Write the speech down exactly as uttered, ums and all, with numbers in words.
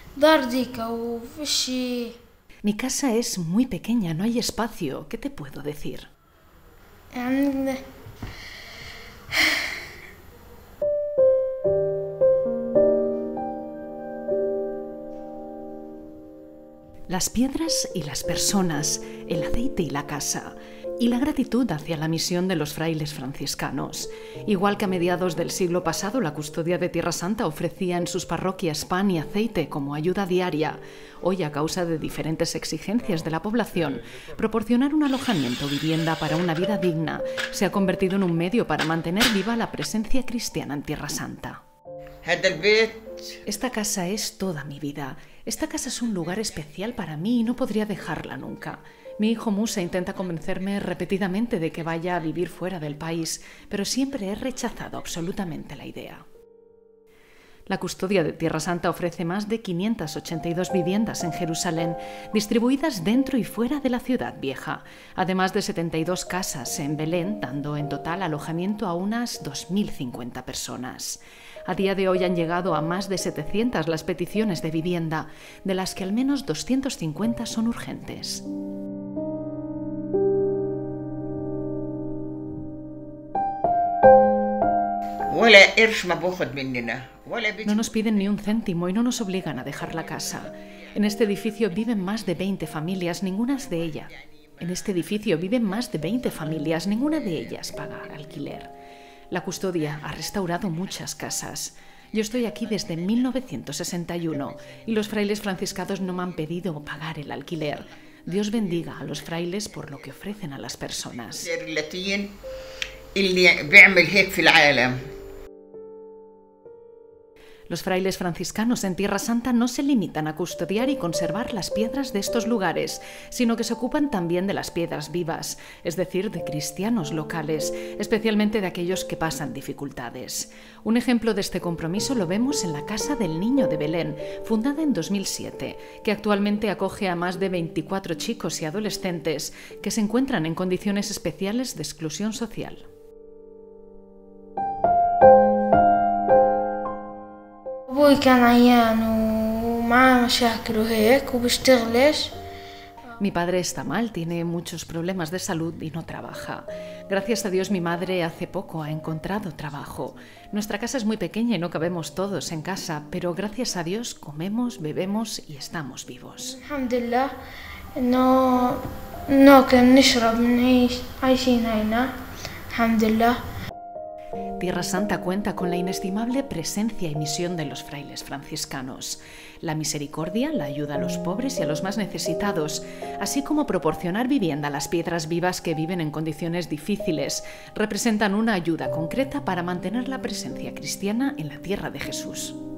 دار ديكا وفشي Mi casa es muy pequeña, no hay espacio. ¿Qué te puedo decir? يعني Las piedras y las personas, el aceite y la casa, y la gratitud hacia la misión de los frailes franciscanos. Igual que a mediados del siglo pasado la Custodia de Tierra Santa ofrecía en sus parroquias pan y aceite como ayuda diaria, hoy, a causa de diferentes exigencias de la población, proporcionar un alojamiento o vivienda para una vida digna se ha convertido en un medio para mantener viva la presencia cristiana en Tierra Santa. Esta casa es toda mi vida. Esta casa es un lugar especial para mí y no podría dejarla nunca. Mi hijo Musa intenta convencerme repetidamente de que vaya a vivir fuera del país, pero siempre he rechazado absolutamente la idea. La Custodia de Tierra Santa ofrece más de quinientas ochenta y dos viviendas en Jerusalén, distribuidas dentro y fuera de la ciudad vieja, además de setenta y dos casas en Belén, dando en total alojamiento a unas dos mil cincuenta personas. A día de hoy han llegado a más de setecientas las peticiones de vivienda, de las que al menos doscientas cincuenta son urgentes. No nos piden ni un céntimo y no nos obligan a dejar la casa. En este edificio viven más de veinte familias, ninguna de ellas. En este edificio viven más de veinte familias, ninguna de ellas paga alquiler. La Custodia ha restaurado muchas casas. Yo estoy aquí desde mil novecientos sesenta y uno y los frailes franciscanos no me han pedido pagar el alquiler. Dios bendiga a los frailes por lo que ofrecen a las personas. Los frailes franciscanos en Tierra Santa no se limitan a custodiar y conservar las piedras de estos lugares, sino que se ocupan también de las piedras vivas, es decir, de cristianos locales, especialmente de aquellos que pasan dificultades. Un ejemplo de este compromiso lo vemos en la Casa del Niño de Belén, fundada en dos mil siete, que actualmente acoge a más de veinticuatro chicos y adolescentes que se encuentran en condiciones especiales de exclusión social. أبوي كان عيان ومعاه مشاكل وهيك وبيشتغلش. Mi padre está mal, tiene muchos problemas de salud y no trabaja. Gracias a Dios mi madre hace poco ha encontrado trabajo. Nuestra casa es muy pequeña y no cabemos todos en casa, pero gracias a Dios comemos, bebemos y estamos vivos. الحمد لله إنه ناكل نشرب نعيش عايشين هنا الحمد لله. Tierra Santa cuenta con la inestimable presencia y misión de los frailes franciscanos. La misericordia, la ayuda a los pobres y a los más necesitados, así como proporcionar vivienda a las piedras vivas que viven en condiciones difíciles, representan una ayuda concreta para mantener la presencia cristiana en la tierra de Jesús.